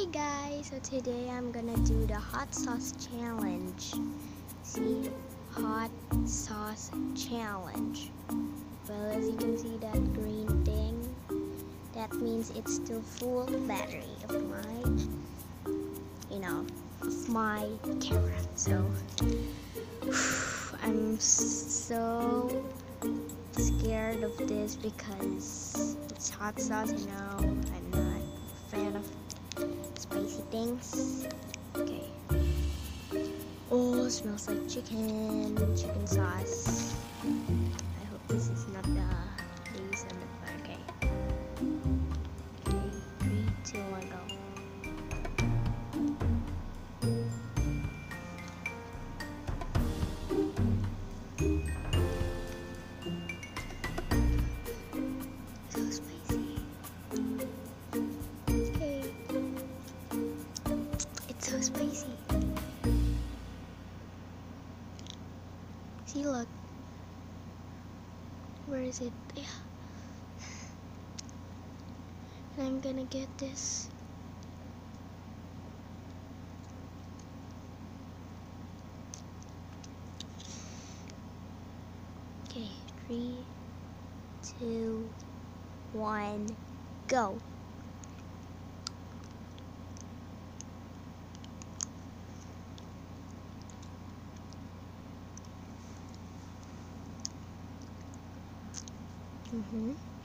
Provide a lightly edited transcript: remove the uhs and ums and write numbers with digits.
Hey guys, so today I'm gonna do the hot sauce challenge. See, hot sauce challenge. Well, as you can see that green thing, that means it's still full battery of my camera. So I'm so scared of this because it's hot sauce. I'm not a fan of spicy things. Okay. Oh, smells like chicken sauce. I hope this is not the use on the fire. Okay. Okay, 3, 2, 1, go. So spicy. Okay. It's so spicy. See, look. Where is it? Yeah. And I'm gonna get this. Okay, 3, 2, 1, go. Mm-hmm.